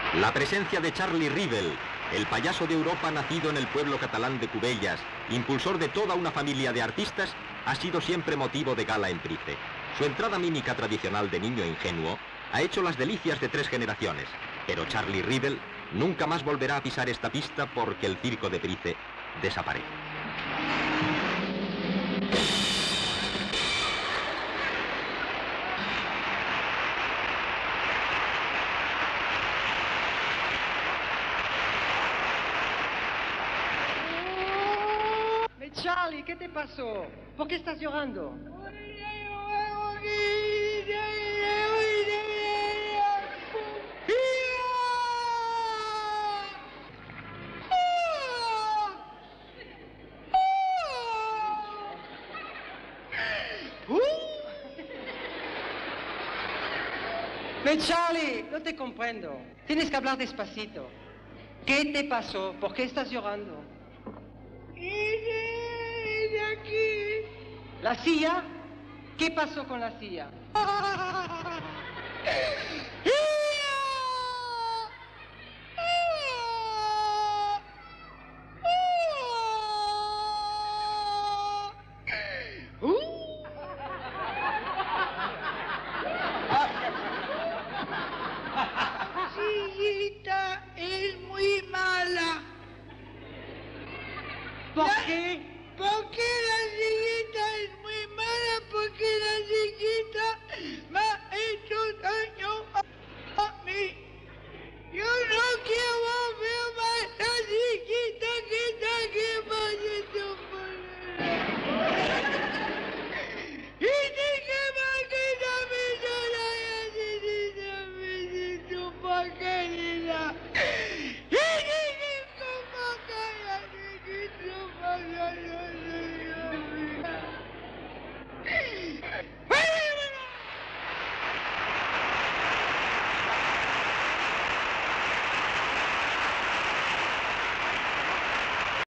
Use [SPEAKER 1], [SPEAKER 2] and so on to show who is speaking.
[SPEAKER 1] La presencia de Charlie Rivel, el payaso de Europa nacido en el pueblo catalán de Cubellas, impulsor de toda una familia de artistas, ha sido siempre motivo de gala en Price. Su entrada mímica tradicional de niño ingenuo ha hecho las delicias de 3 generaciones, pero Charlie Rivel nunca más volverá a pisar esta pista porque el circo de Price desaparece.
[SPEAKER 2] Charlie, ¿qué te pasó? ¿Por qué estás llorando? Charlie, no te comprendo. Tienes que hablar despacito. ¿Qué te pasó? ¿Por qué estás llorando? De aquí. ¿La silla? ¿Qué pasó con la silla?
[SPEAKER 3] Sillita es muy mala.
[SPEAKER 2] ¿Por qué?